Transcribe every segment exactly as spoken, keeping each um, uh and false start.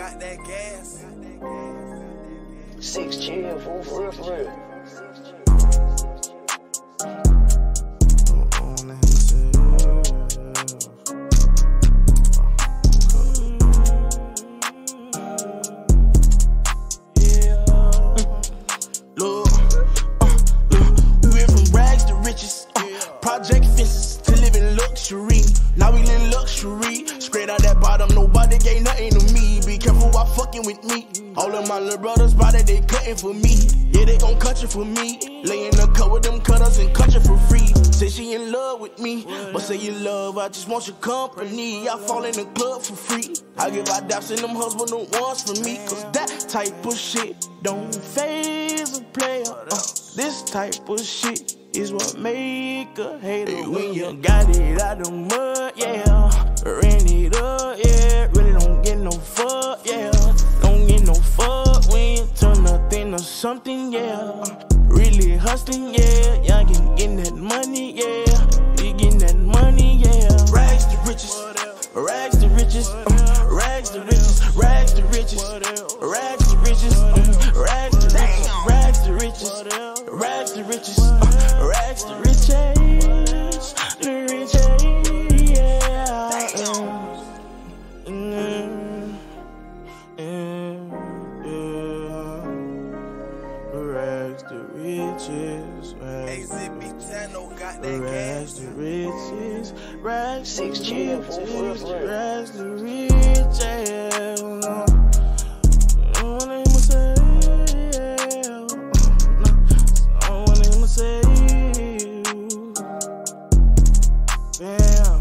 got that gas. Six chill, fool, for real, for real. Look, uh, look, we went from rags to riches, uh, project fences to living luxury. Now we live luxury, straight out that bottom, nobody gave nothing to me. Be careful while fucking with me. All of my little brothers body, they cuttin' for me. Yeah, they gon' cut you for me. Lay in the cut with them cutters and cut you for free. Say she in love with me, but say you love, I just want your company. I fall in the club for free. I give out daps and them husband the ones for me. Cause that type of shit don't faze a player. Uh, this type of shit is what make a hater. Hey, when you got it out the mud, yeah. Ran it up, yeah. Really don't get no fuck, yeah. Don't get no fuck when you turn nothing to something, yeah. Really hustling, yeah. Y'all getting, getting that money, yeah. You getting that money, yeah. Rags to riches, rags to riches, uh, rags to riches, rags to riches, rags to riches, uh, rags to riches, rags to riches, rags to riches, uh, rags to riches, the riches, yeah. Mm, mm, yeah. Rags to riches, Hey, Zypitano got that rags gas. to riches, rags Six to chill, fool, for real, riches, for real. rags to riches. I want him to say, I want him to say, damn.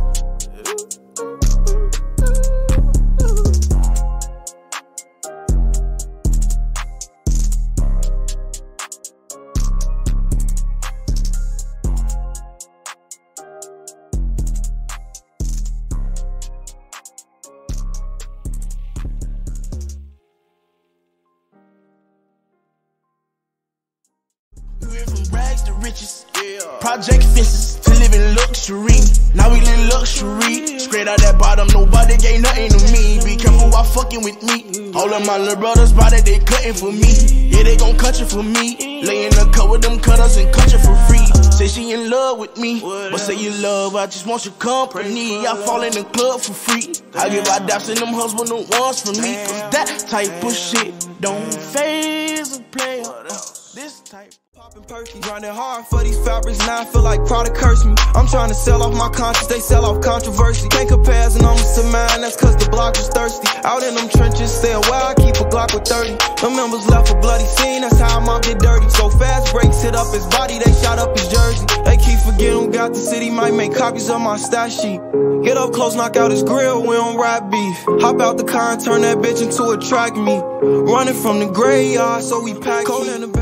We went from rags to riches, yeah. Project fences to living luxury. Now we live luxury, straight out that bottom, nobody gave nothing to me. Be careful while fucking with me. All of my little brothers body, they cuttin' for me. Yeah, they gon' cut you for me. Lay in the cut with them cutters and cut you for free. Say she in love with me, but say you love, I just want your company. I fall in the club for free. I give out daps and them husband the ones for me. Cause that type of shit don't faze a player. Uh, this type. Poppin' perky, grinding hard for these fabrics, now I feel like product curse me. I'm trying to sell off my conscience, they sell off controversy. Can't compare as an almost to mine, that's cause the block was thirsty. Out in them trenches, stay a while, I keep a Glock with thirty. The members left a bloody scene, that's how I'm up get dirty. So fast breaks hit up his body, they shot up his jersey. They keep forgetting who got the city, might make copies of my stash sheet. Get up close, knock out his grill, we don't ride beef. Hop out the car and turn that bitch into a track meet. Running from the graveyard, so we pack cold in the